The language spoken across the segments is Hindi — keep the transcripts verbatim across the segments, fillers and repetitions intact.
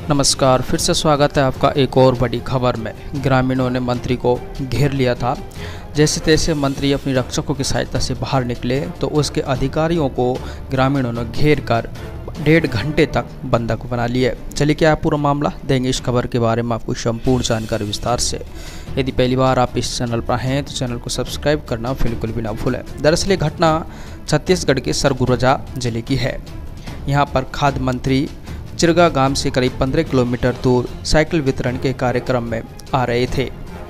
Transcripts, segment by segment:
नमस्कार, फिर से स्वागत है आपका एक और बड़ी खबर में। ग्रामीणों ने मंत्री को घेर लिया था। जैसे तैसे मंत्री अपनी रक्षकों की सहायता से बाहर निकले तो उसके अधिकारियों को ग्रामीणों ने घेर कर डेढ़ घंटे तक बंधक बना लिए। चलिए क्या पूरा मामला देंगे इस खबर के बारे में आपको संपूर्ण जानकारी विस्तार से। यदि पहली बार आप इस चैनल पर हैं तो चैनल को सब्सक्राइब करना बिल्कुल भी ना भूलें। दरअसल ये घटना छत्तीसगढ़ के सरगुजा जिले की है। यहाँ पर खाद्य मंत्री चिरगा गांव से करीब पंद्रह किलोमीटर दूर साइकिल वितरण के कार्यक्रम में आ रहे थे।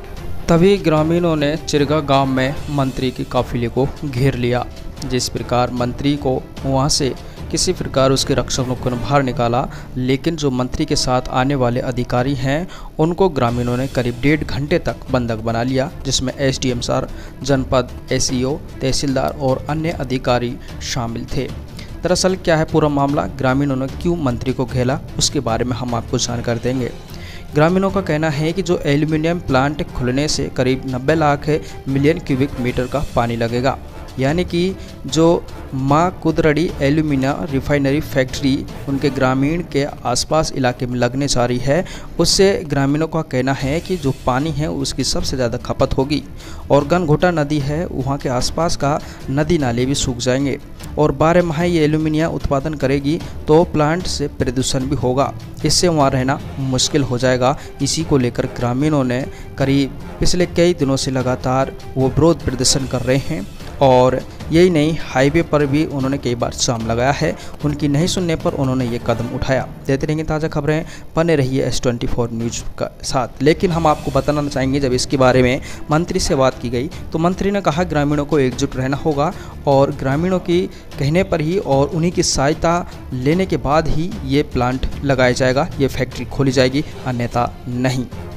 तभी ग्रामीणों ने चिरगा गांव में मंत्री के काफिले को घेर लिया। जिस प्रकार मंत्री को वहां से किसी प्रकार उसके रक्षकों को बाहर निकाला, लेकिन जो मंत्री के साथ आने वाले अधिकारी हैं उनको ग्रामीणों ने करीब डेढ़ घंटे तक बंधक बना लिया, जिसमें एसडीएम सर, जनपद एसईओ, तहसीलदार और अन्य अधिकारी शामिल थे। दरअसल क्या है पूरा मामला, ग्रामीणों ने क्यों मंत्री को घेरा, उसके बारे में हम आपको जानकारी देंगे। ग्रामीणों का कहना है कि जो एल्यूमिनियम प्लांट खुलने से करीब नब्बे लाख मिलियन क्यूबिक मीटर का पानी लगेगा, यानी कि जो माँ कुदरड़ी एल्यूमिनियम रिफाइनरी फैक्ट्री उनके ग्रामीण के आसपास इलाके में लगने जा रही है, उससे ग्रामीणों का कहना है कि जो पानी है उसकी सबसे ज़्यादा खपत होगी और गनघोटा नदी है वहाँ के आसपास का नदी नाले भी सूख जाएंगे और बारह माह ये एल्यूमिनियम उत्पादन करेगी तो प्लांट से प्रदूषण भी होगा, इससे वहाँ रहना मुश्किल हो जाएगा। इसी को लेकर ग्रामीणों ने करीब पिछले कई दिनों से लगातार वो विरोध प्रदर्शन कर रहे हैं और यही नहीं, हाईवे पर भी उन्होंने कई बार जाम लगाया है। उनकी नहीं सुनने पर उन्होंने ये कदम उठाया। देते रहेंगे ताज़ा खबरें, बने रहिए एस ट्वेंटी फोर न्यूज़ का साथ। लेकिन हम आपको बताना चाहेंगे, जब इसके बारे में मंत्री से बात की गई तो मंत्री ने कहा ग्रामीणों को एकजुट रहना होगा और ग्रामीणों की कहने पर ही और उन्हीं की सहायता लेने के बाद ही ये प्लांट लगाया जाएगा, ये फैक्ट्री खोली जाएगी, अन्यथा नहीं।